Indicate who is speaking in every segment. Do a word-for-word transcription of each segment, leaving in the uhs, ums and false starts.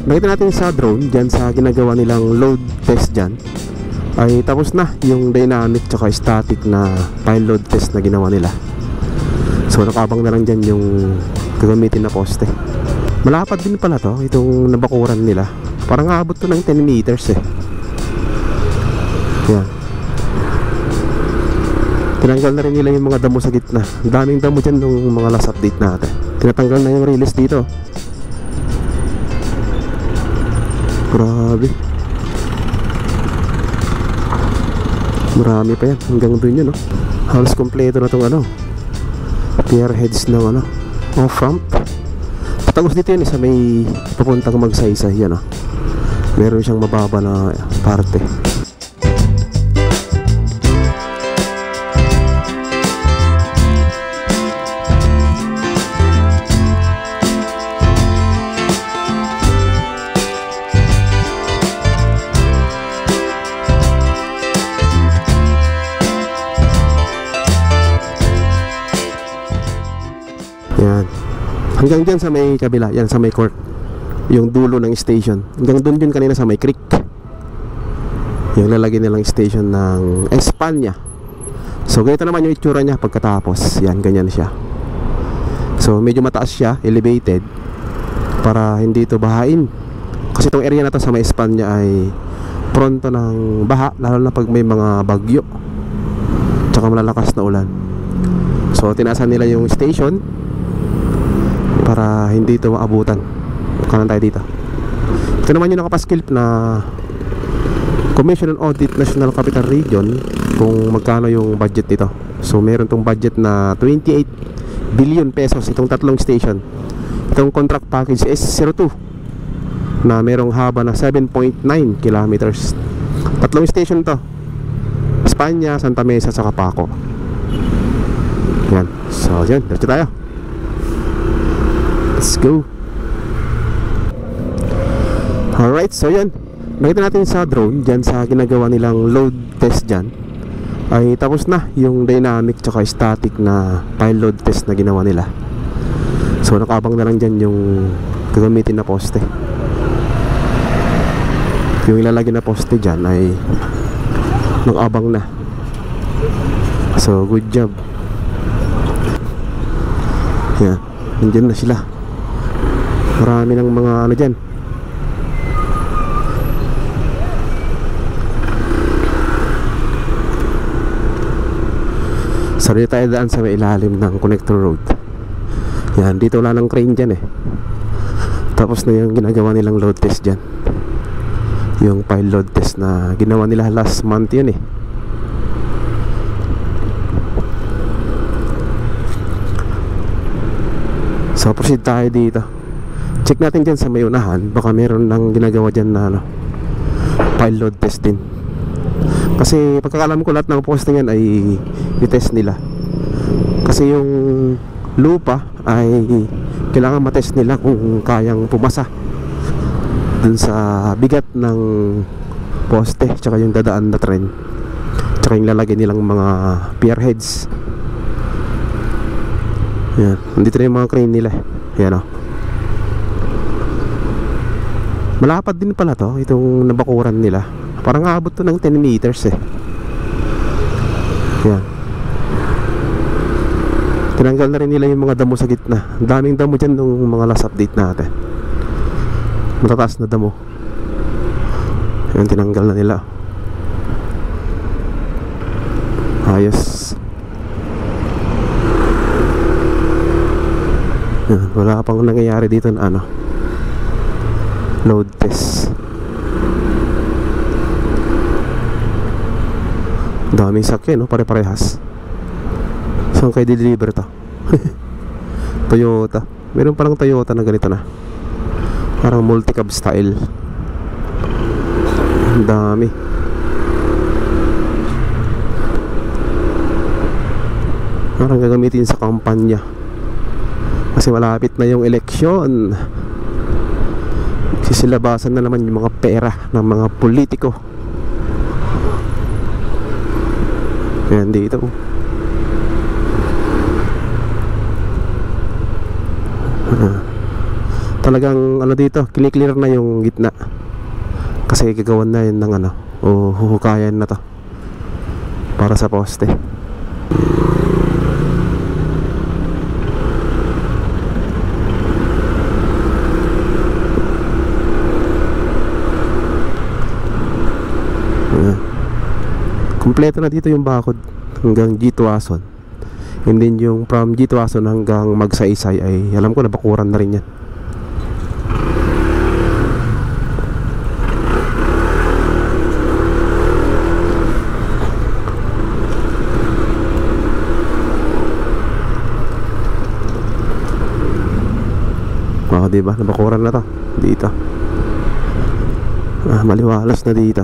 Speaker 1: nakita natin sa drone dyan sa ginagawa nilang load test dyan ay tapos na yung dynamic tsaka static na pile load test na ginawa nila. So nakabang na lang dyan yung gagamitin na poste. Malapad din pala to, itong nabakuran nila. Parang aabot to ng ten meters eh. Yan. Tinanggal na rin nila yung mga damo sa gitna. Daming damo dyan nung mga last update natin. Tinatanggal na yung release dito. Grabe. Marami pa yan. Hanggang dun yun, no? Halos kompleto na itong ano, pier heads ng ano, off ramp. Patagos dito yun eh, sa may papuntang Magsaysay yan, no? Meron siyang mababa na parte. Yan. Hanggang dyan sa may kabila, yan sa may court, yung dulo ng station. Hanggang dun yun kanina sa may creek, yung lalagyan nilang station ng Espanya. So ganito naman yung itsura niya pagkatapos. Yan, ganyan siya. So medyo mataas siya, elevated, para hindi ito bahain. Kasi itong area na to sa may Espanya ay pronto ng baha, lalo na pag may mga bagyo tsaka malalakas na ulan. So tinaasan nila yung station para hindi ito maabutan. Kanan tayo dito. Ito naman yung nakapaskilp na Commission on Audit National Capital Region kung magkano yung budget nito. So meron tong budget na twenty-eight billion pesos itong tatlong station. Itong contract package S zero two na merong haba na seven point nine kilometers. Tatlong station to, Espanya, Santa Mesa, saka Paco. Yan. So yan, diretso tayo. Let's go. Alright, so yan, nakita natin sa drone dyan sa ginagawa nilang load test dyan ay tapos na yung dynamic tsaka static na pile load test na ginawa nila. So nakabang na lang dyan yung gagamitin na poste. Yung ilalagay na poste dyan ay nakabang na. So good job. Yan, nandiyan na sila. Marami ng mga ano dyan. Sorry tayo daan sa may ilalim ng connector road. Yan, dito wala ng crane dyan eh. Tapos na yung ginagawa nilang load test dyan. Yung pile load test na ginawa nila last month yun eh. So proceed tayo dito. Check natin dyan sa may unahan, baka meron ng ginagawa dyan na ano, pile load test din. Kasi pagkakalam ko lahat ng posting yan ay i-test nila. Kasi yung lupa ay kailangan matest nila kung kayang pumasa dun sa bigat ng poste tsaka yung dadaan na tren tsaka yung lalagay nilang mga pier heads. Yan, nandito na yung mga crane nila. Yan o. Malapad din pala to, itong nabakuran nila. Parang aabot to ng ten meters eh. Yan. Tinanggal na rin nila yung mga damo sa gitna. Daming damo dyan nung mga last update natin. Matataas na damo. Yan, tinanggal na nila. Ayos. Yan, wala pang nangyayari dito na ano, load test. Daming sakyan, no? Pare-parehas. Saan kayo di-deliver to? Toyota. Meron palang Toyota na ganito na, parang multi-cab style. Ang dami. Parang gagamitin sa kampanya kasi malapit na yung eleksyon. Sisilabasan na naman yung mga pera ng mga politiko. Ayan dito. talagang ano dito, kiniklear na yung gitna kasi gagawan na yun ng ano, o huhukayan na to para sa poste. Ayan. Kompleto na dito yung bakod hanggang G Tuason, and then yung from G Tuason hanggang Magsaysay ay alam ko nabakuran na rin yan. Oh, diba? Nabakuran na to dito. Ah, maliwalas na dito.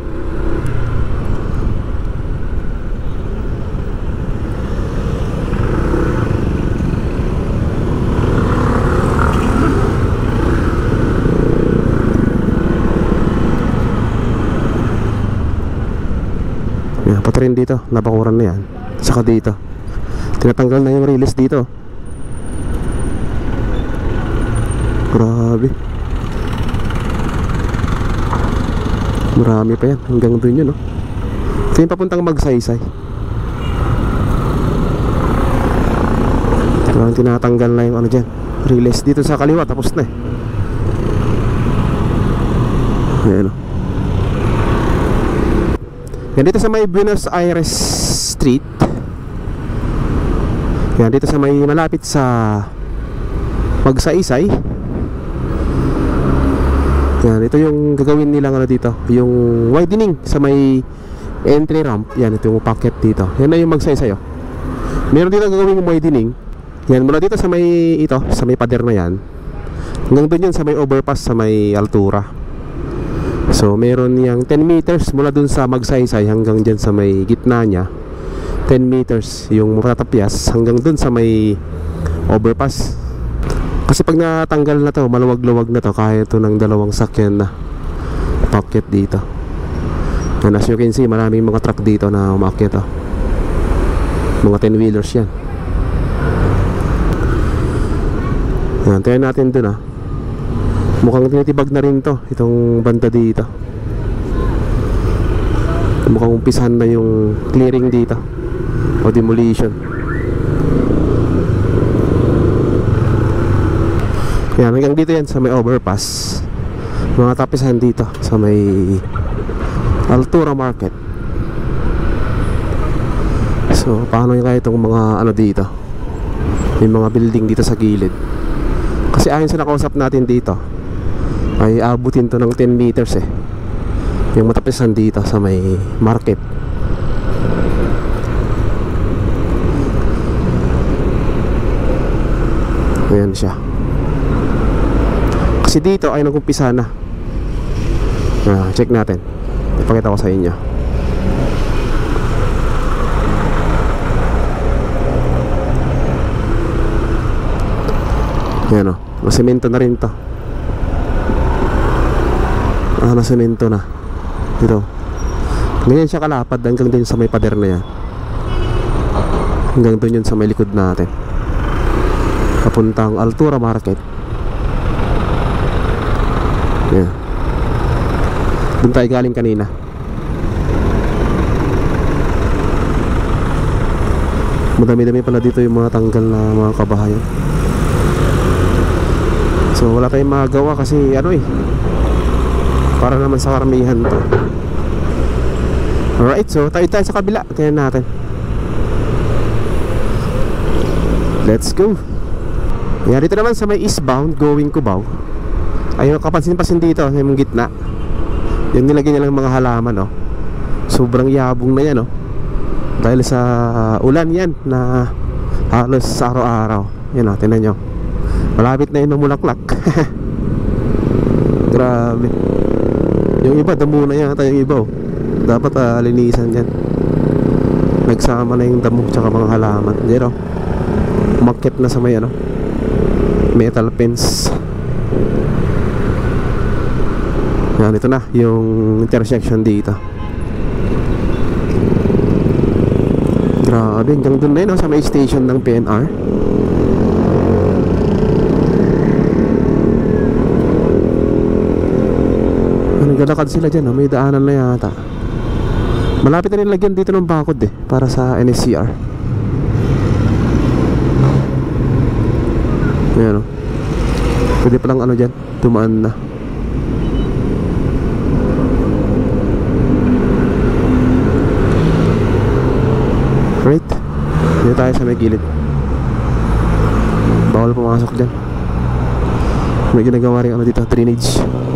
Speaker 1: Yan, pati rin dito, nabakuran na yan. Saka dito, tinatanggal na yung release dito. Grabe. Marami pa yan. Hanggang dun yun, no? Ito yung papuntang Magsaysay. Parang tinatanggal na yung ano dyan, release dito sa kaliwa. Tapos na eh. Ayan, no? Yan dito sa may Buenos Aires Street. Yan dito sa may malapit sa Magsaysay. Yan, ito yung gagawin nilang ano dito, yung widening sa may entry ramp. Yan, ito yung packet dito. Yan na yung Magsaysay, oh. Meron dito gagawin yung widening. Yan, mula dito sa may ito, sa may pader na yan, hanggang doon yan sa may overpass sa may altura. So, meron yung ten meters mula dun sa Magsaysay hanggang dyan sa may gitna nya. ten meters yung matatapyas hanggang dun sa may overpass. Kasi pag natanggal na to, maluwag-luwag na to, kaya ito ng dalawang sakyan na pocket dito. And as you can see, maraming mga truck dito na umakyat, oh. Mga ten wheelers yan. Yan, tingnan natin dun, ah. Mukhang tinitibag na rin to, itong banda dito. Mukhang umpisahan na yung clearing dito o demolition. Yan, hanggang dito yan sa may overpass. Mga tapisan dito sa may Altura Market. So, paano yung kaya itong mga ano dito, yung mga building dito sa gilid. Kasi ayon sa nakausap natin dito, ay abutin to ng ten meters eh, yung matapisan dito sa may market. Ayan siya. Kasi dito ay nag-umpisa na. Ah, check natin. Ipakita ko sa inyo. Ayan, o, nasemento na rin to. Ah, nasemento na. Dito. Ganyan siya kalapad hanggang din sa may pader na yan. Hanggang doon yun sa may likod natin, papuntang Altura Market. Yan. Doon tayo galing kanina. Madami-dami pala dito yung mga tanggal na mga kabahayan. So wala tayong magagawa kasi ano eh, para naman sa karamihan to. Alright, so tayo tayo sa kabila. Tingnan natin. Let's go. Yan, dito naman sa may eastbound going Cubao. Ayun, kapansin-pansin dito yung gitna, yung nilagay nilang mga halaman, oh. Sobrang yabong na yan, oh. Dahil sa uh, ulan yan na halos sa araw-araw. Yan, oh, tingnan nyo, malapit na yun mamulaklak. Grabe. Yung iba, damo na yan. Yung iba, oh, dapat uh, linisan yan. Nagsama na yung damo tsaka mga halaman. Diyan, oh, umakyat na sa may ano, metal fence. Yan, ito na yung intersection dito. Grabe, hanggang doon na yun, no, sa may station ng P N R. naglalakad sila dyan, oh. May daanan na yata. Malapit na rin lagyan dito ng bakod eh, para sa N S C R. Ayan, oh. Pwede palang ano dyan, tumaan na. Right, dito tayo sa may gilid. Bawal pumasok dyan. May ginagawa rin ano dito, drainage.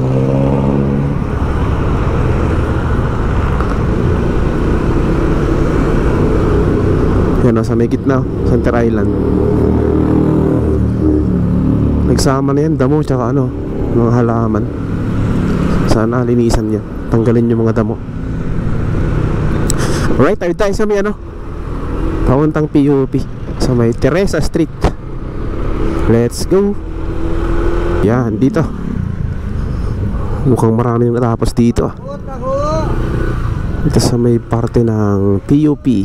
Speaker 1: Yan o, sa may gitna, Center Island. Nagsama na yan, damo tsaka ano, mga halaman. Sana linisan yan, tanggalin yung mga damo. Right, tayo tayo sa may ano, papuntang P U P, sa may Teresa Street. Let's go. Yan, dito. Mukhang maraming natapos dito. Dito sa may parte ng P U P.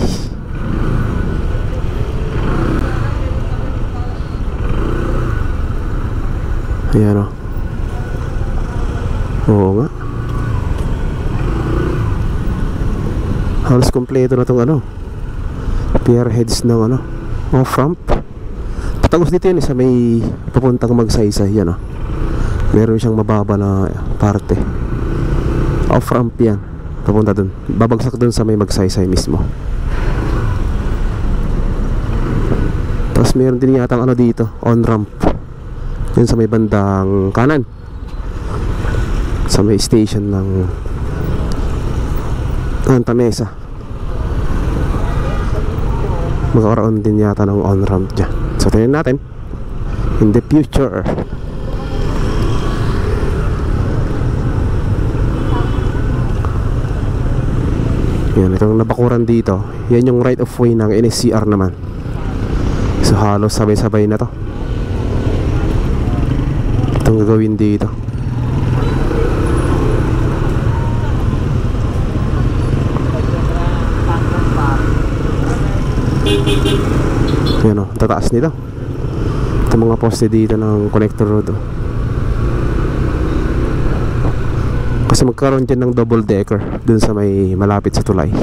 Speaker 1: Ayan o. Oo nga. Halos kompleto na itong ano, pier heads ng ano, off-ramp. Patagos dito yun eh, sa may papuntang Magsaysay. Yan o, meron siyang mababa na parte. Off-ramp yan, papunta dun, babagsak dun sa may Magsaysay mismo. Tapos meron din yatang ano dito, on-ramp, yun sa may bandang kanan, sa may station ng Santa Mesa. Magkakaroon din yata ng on-ramp dyan. So tingnan natin in the future. Yan, itong nabakuran dito, yan yung right of way ng N S C R naman. So halos sabay-sabay na to itong gagawin dito. Yan o, tataas nito. Ito mga poste dito ng connector road, oh. Kasi magkaroon dyan ng double decker dun sa may malapit sa tulay,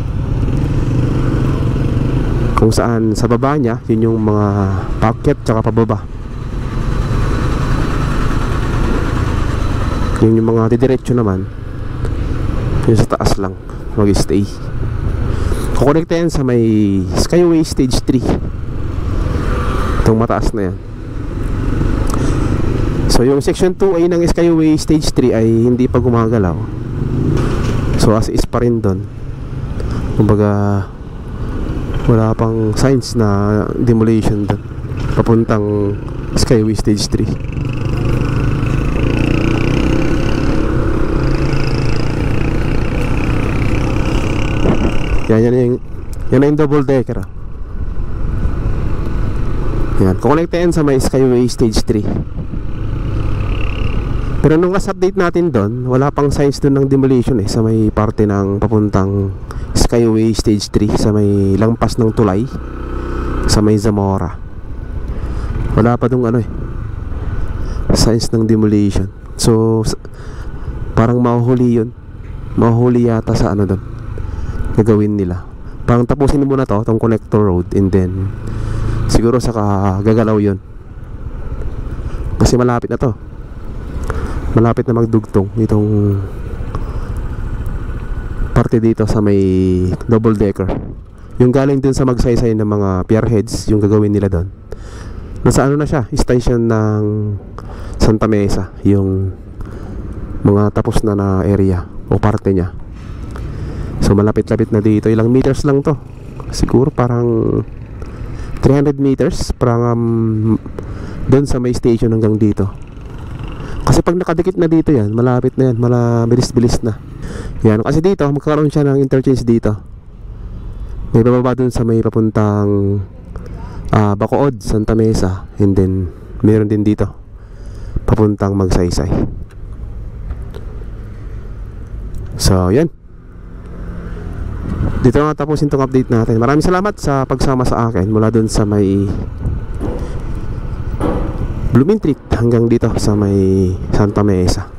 Speaker 1: kung saan sa baba nya, yun yung mga packet tsaka pababa. Yun yung mga didiretso naman, yun sa taas lang mag-stay. Kukonekta yan sa may Skyway Stage three. Itong mataas na yan. So yung section two A ng Skyway Stage three ay hindi pa gumagalaw. So as is pa rin doon. Kumbaga wala pang signs na demolition doon papuntang Skyway Stage three. Yan, yan yung, yan na yung double decker. Yan, kukonekta yan sa may Skyway Stage three. Pero nung last update natin doon, wala pang signs doon ng demolition eh, sa may parte ng papuntang Skyway Stage three, sa may lampas ng tulay, sa may Zamora. Wala pa doon ano eh, signs ng demolition. So parang mahuhuli yun, mahuhuli yata sa ano doon gagawin nila. Parang tapusin muna to, tong connector road, and then siguro saka gagalaw yun. Kasi malapit na to, malapit na magdugtong itong parte dito sa may double decker. Yung galing dun sa Magsaysay ng mga pier heads, yung gagawin nila doon. Nasa ano na siya, station ng Santa Mesa, yung mga tapos na na area o parte niya. So malapit-lapit na dito. Ilang meters lang to, siguro parang three hundred meters, parang um, doon sa may station hanggang dito. Kasi pag nakadikit na dito yan, malapit na yan, malabilis-bilis na yan. Kasi dito magkakaroon siya ng interchange dito. May bababa doon sa may papuntang uh, Bacood, Santa Mesa, and then meron din dito papuntang Magsaysay. So yan, dito na tapusin itong update natin. Maraming salamat sa pagsama sa akin mula dun sa may Blooming Street hanggang dito sa may Santa Mesa.